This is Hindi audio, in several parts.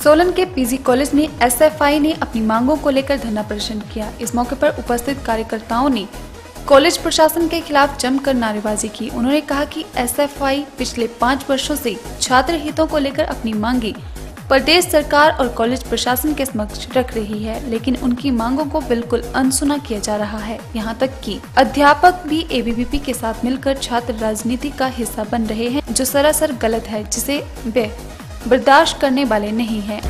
सोलन के पीजी कॉलेज में एसएफआई ने अपनी मांगों को लेकर धरना प्रदर्शन किया। इस मौके पर उपस्थित कार्यकर्ताओं ने कॉलेज प्रशासन के खिलाफ जमकर नारेबाजी की। उन्होंने कहा कि एसएफआई पिछले 5 वर्षों से छात्र हितों को लेकर अपनी मांगे प्रदेश सरकार और कॉलेज प्रशासन के समक्ष रख रही है, लेकिन उनकी मांगों को बिल्कुल अनसुना किया जा रहा है। यहाँ तक कि अध्यापक भी एबीवीपी के साथ मिलकर छात्र राजनीति का हिस्सा बन रहे हैं, जो सरासर गलत है, जिसे वे बर्दाश्त करने वाले नहीं हैं।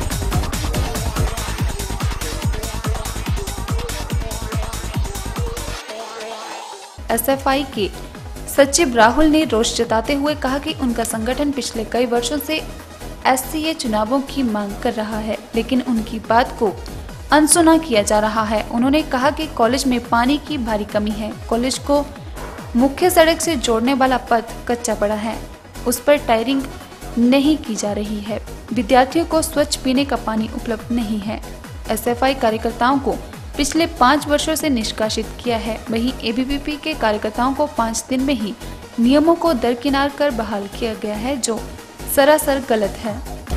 एसएफआई के सचिव राहुल ने रोष जताते हुए कहा कि उनका संगठन पिछले कई वर्षों से एससीए चुनावों की मांग कर रहा है, लेकिन उनकी बात को अनसुना किया जा रहा है। उन्होंने कहा कि कॉलेज में पानी की भारी कमी है। कॉलेज को मुख्य सड़क से जोड़ने वाला पथ कच्चा पड़ा है, उस पर टायरिंग नहीं की जा रही है। विद्यार्थियों को स्वच्छ पीने का पानी उपलब्ध नहीं है। एसएफआई कार्यकर्ताओं को पिछले 5 वर्षों से निष्कासित किया है। वहीं एबीवीपी के कार्यकर्ताओं को 5 दिन में ही नियमों को दरकिनार कर बहाल किया गया है, जो सरासर गलत है।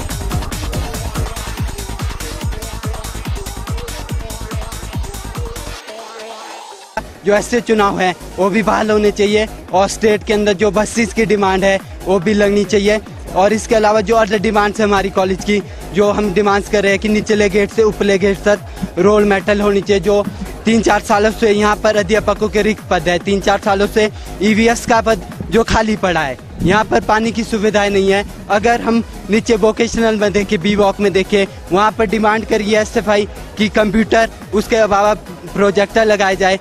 जो ऐसे चुनाव है वो भी बहाल होने चाहिए और स्टेट के अंदर जो बसेस की डिमांड है वो भी लगनी चाहिए। और इसके अलावा जो अदर डिमांड्स है हमारी कॉलेज की, जो हम डिमांड्स कर रहे हैं कि निचले गेट से ऊपरले गेट तक रोल मेटल होनी चाहिए। जो 3-4 सालों से यहाँ पर अध्यापकों के रिक्त पद है, 3-4 सालों से ईवीएस का पद जो खाली पड़ा है। यहाँ पर पानी की सुविधाएं नहीं है। अगर हम नीचे वोकेशनल में देखें, बी वॉक में देखें, वहाँ पर डिमांड करिए एसएफआई की कंप्यूटर, उसके अलावा प्रोजेक्टर लगाए जाए।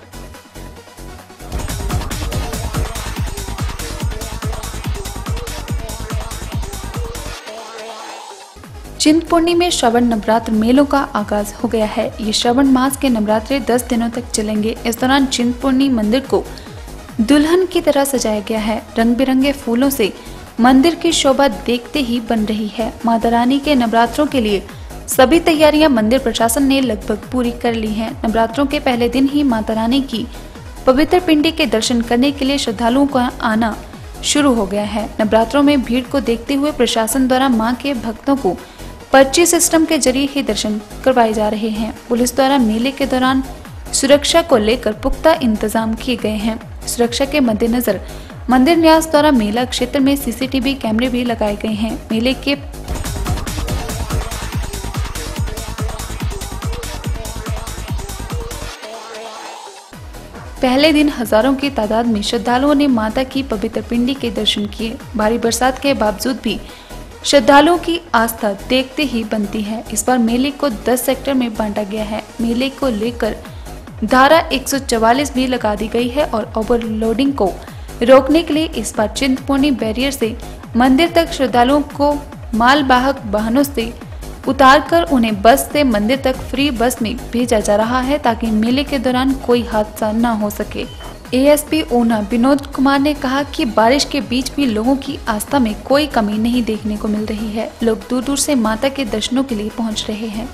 चिंतपूर्णी में श्रावण नवरात्र मेलों का आगाज हो गया है। ये श्रावण मास के नवरात्रे 10 दिनों तक चलेंगे। इस दौरान चिंतपूर्णी मंदिर को दुल्हन की तरह सजाया गया है। रंग बिरंगे फूलों से मंदिर की शोभा देखते ही बन रही है। माता रानी के नवरात्रों के लिए सभी तैयारियां मंदिर प्रशासन ने लगभग पूरी कर ली हैं। नवरात्रों के पहले दिन ही माता रानी की पवित्र पिंडी के दर्शन करने के लिए श्रद्धालुओं का आना शुरू हो गया है। नवरात्रों में भीड़ को देखते हुए प्रशासन द्वारा मां के भक्तों को पर्ची सिस्टम के जरिए ही दर्शन करवाए जा रहे हैं। पुलिस द्वारा मेले के दौरान सुरक्षा को लेकर पुख्ता इंतजाम किए गए हैं। सुरक्षा के मद्देनजर मंदिर न्यास द्वारा मेला क्षेत्र में सीसीटीवी कैमरे भी लगाए गए हैं। मेले के पहले दिन हजारों की तादाद में श्रद्धालुओं ने माता की पवित्र पिंडी के दर्शन किए। भारी बरसात के बावजूद भी श्रद्धालुओं की आस्था देखते ही बनती है। इस बार मेले को 10 सेक्टर में बांटा गया है। मेले को लेकर धारा 144 भी लगा दी गई है और ओवरलोडिंग को रोकने के लिए इस बार चिंतपूर्णी बैरियर से मंदिर तक श्रद्धालुओं को मालवाहक वाहनों से उतारकर उन्हें बस से मंदिर तक फ्री बस में भेजा जा रहा है, ताकि मेले के दौरान कोई हादसा न हो सके। एएसपी ऊना विनोद कुमार ने कहा कि बारिश के बीच भी लोगों की आस्था में कोई कमी नहीं देखने को मिल रही है। लोग दूर दूर से माता के दर्शनों के लिए पहुंच रहे हैं।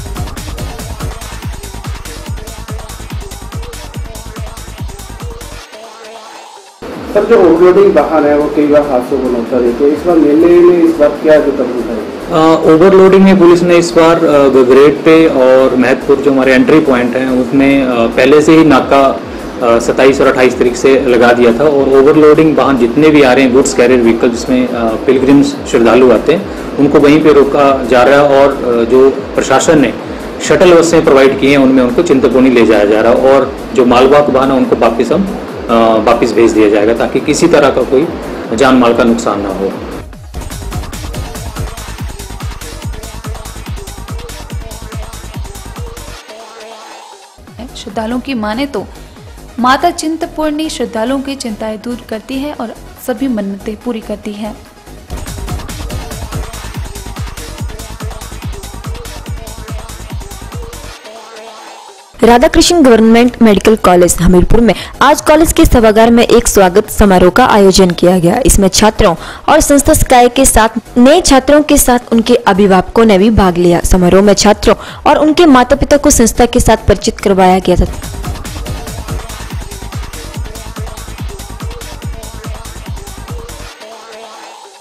सर, जो ओवरलोडिंग वाहन है वो कई बार हादसों को नौकर है, तो इस बार मेले में इस बार क्या जो कदम उठाए? ओवरलोडिंग में पुलिस ने इस बार गगरेट पे और महतपुर जो हमारे एंट्री पॉइंट हैं उसमें पहले से ही नाका 27 और 28 तारीख से लगा दिया था। और ओवरलोडिंग वाहन जितने भी आ रहे हैं, गुड्स कैरियर व्हीकल जिसमें पिलग्रिम्स श्रद्धालु आते हैं, उनको वहीं पे रोका जा रहा है। और जो प्रशासन ने शटल बसें प्रोवाइड की हैं उनमें उनको चिंतपूर्णी ले जाया जा रहा है। और जो मालवाहक वाहन है उनको वापस भेज दिया जाएगा, ताकि किसी तरह का कोई जान माल का नुकसान ना हो। श्रद्धालुओं की माने तो माता चिंतपूर्णी श्रद्धालुओं की चिंताएं दूर करती है और सभी मन्नतें पूरी करती है। Radhakrishna government medical college Hamirpur में आज कॉलेज के सभागार में एक स्वागत समारोह का आयोजन किया गया। इसमें छात्रों और संस्था स्काई के साथ नए छात्रों के साथ उनके अभिभावकों ने भी भाग लिया। समारोह में छात्रों और उनके माता पिता को संस्था के साथ परिचित करवाया गया था।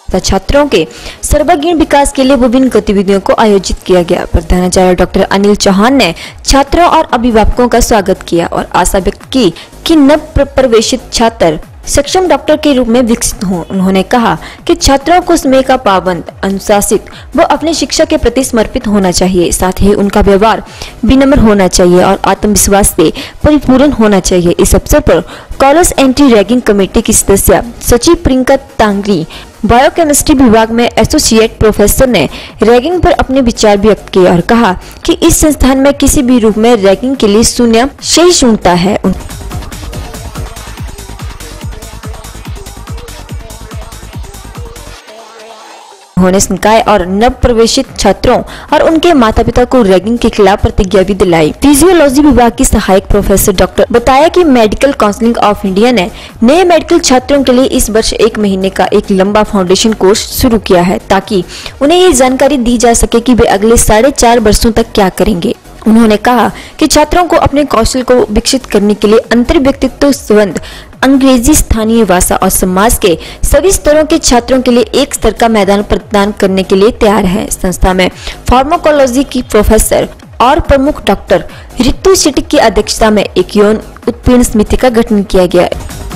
तथा छात्रों के सर्वांगीण विकास के लिए विभिन्न गतिविधियों को आयोजित किया गया। प्रधानाचार्य डॉक्टर अनिल चौहान ने छात्रों और अभिभावकों का स्वागत किया और आशा व्यक्त की कि नव प्रवेशित छात्र सक्षम डॉक्टर के रूप में विकसित हों। उन्होंने कहा कि छात्रों को समय का पाबंद, अनुशासित व अपने शिक्षा के प्रति समर्पित होना चाहिए। साथ ही उनका व्यवहार विनम्र होना चाहिए और आत्मविश्वास से परिपूर्ण होना चाहिए। इस अवसर पर कॉलेज एंटी रैगिंग कमेटी की सदस्य सचिव प्रियंका तांगरी, बायोकेमिस्ट्री विभाग में एसोसिएट प्रोफेसर ने रैगिंग पर अपने विचार व्यक्त किए और कहा कि इस संस्थान में किसी भी रूप में रैगिंग के लिए शून्य सहिष्णुता है। उन्होंने संकाय और नव प्रवेशित छात्रों और उनके माता पिता को रैगिंग के खिलाफ प्रतिज्ञा भी दिलाई। फिजियोलॉजी विभाग की सहायक प्रोफेसर डॉक्टर बताया कि मेडिकल काउंसिल ऑफ इंडिया ने नए मेडिकल छात्रों के लिए इस वर्ष 1 महीने का एक लंबा फाउंडेशन कोर्स शुरू किया है ताकि उन्हें ये जानकारी दी जा सके कि वे अगले 4.5 वर्षों तक क्या करेंगे। उन्होंने कहा कि छात्रों को अपने कौशल को विकसित करने के लिए अंतर व्यक्तित्व संबंध, अंग्रेजी, स्थानीय भाषा और समाज के सभी स्तरों के छात्रों के लिए एक स्तर का मैदान प्रदान करने के लिए तैयार है। संस्था में फार्माकोलॉजी की प्रोफेसर और प्रमुख डॉक्टर ऋतु शेट्टी की अध्यक्षता में एक यौन उत्पीड़न समिति का गठन किया गया।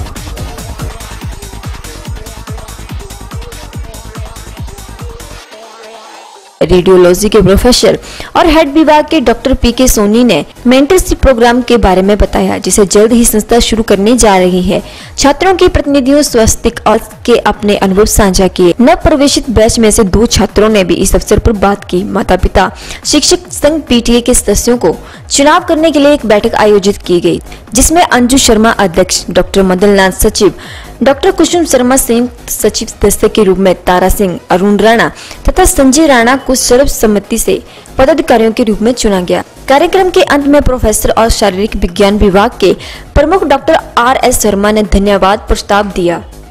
रेडियोलॉजी के प्रोफेसर और हेड विभाग के डॉक्टर पीके सोनी ने मेंटरशिप प्रोग्राम के बारे में बताया, जिसे जल्द ही संस्था शुरू करने जा रही है। छात्रों के प्रतिनिधियों स्वास्थ्य और के अपने अनुभव साझा किए। नव प्रवेशित बैच में से 2 छात्रों ने भी इस अवसर पर बात की। माता पिता शिक्षक संघ पीटीए के सदस्यों को चुनाव करने के लिए एक बैठक आयोजित की गई, जिसमें अंजू शर्मा अध्यक्ष, डॉक्टर मदन लाल सचिव, डॉक्टर कुसुम शर्मा संयुक्त सचिव सदस्य के रूप में, तारा सिंह, अरुण राणा तथा संजय राणा को सर्वसम्मति से पदाधिकारियों के रूप में चुना गया। कार्यक्रम के अंत में प्रोफेसर और शारीरिक विज्ञान विभाग के प्रमुख डॉक्टर RS शर्मा ने धन्यवाद प्रस्ताव दिया।